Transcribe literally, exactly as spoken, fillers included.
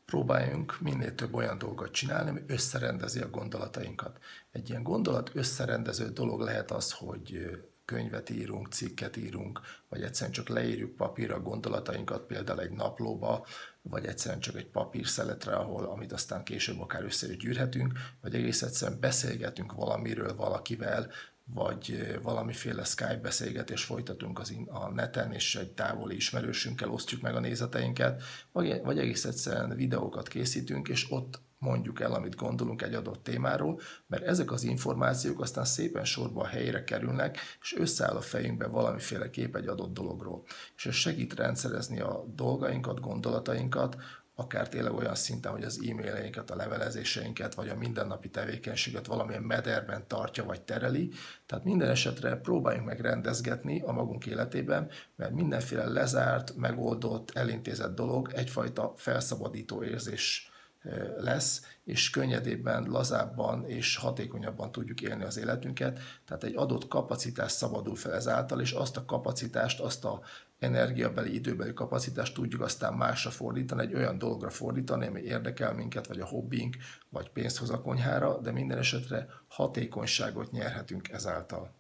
próbáljunk minél több olyan dolgot csinálni, ami összerendezi a gondolatainkat. Egy ilyen gondolat összerendező dolog lehet az, hogy könyvet írunk, cikket írunk, vagy egyszerűen csak leírjuk papírra a gondolatainkat, például egy naplóba, vagy egyszerűen csak egy papírszeletre, ahol, amit aztán később akár össze is gyűrhetünk, vagy egész egyszerűen beszélgetünk valamiről valakivel, vagy valamiféle Skype beszélgetést folytatunk az in- a neten, és egy távoli ismerősünkkel osztjuk meg a nézeteinket, vagy, vagy egész egyszerűen videókat készítünk, és ott mondjuk el, amit gondolunk egy adott témáról, mert ezek az információk aztán szépen sorba a helyre kerülnek, és összeáll a fejünkbe valamiféle kép egy adott dologról. És ez segít rendszerezni a dolgainkat, gondolatainkat, akár tényleg olyan szinten, hogy az e-maileinket, a levelezéseinket, vagy a mindennapi tevékenységet valamilyen mederben tartja, vagy tereli. Tehát minden esetre próbáljunk meg rendezgetni a magunk életében, mert mindenféle lezárt, megoldott, elintézett dolog egyfajta felszabadító érzés lesz, és könnyedébben, lazábban és hatékonyabban tudjuk élni az életünket. Tehát egy adott kapacitás szabadul fel ezáltal, és azt a kapacitást, azt a energiabeli, időbeli kapacitást tudjuk aztán másra fordítani, egy olyan dologra fordítani, ami érdekel minket, vagy a hobbink, vagy pénzt hoz a konyhára, de minden esetre hatékonyságot nyerhetünk ezáltal.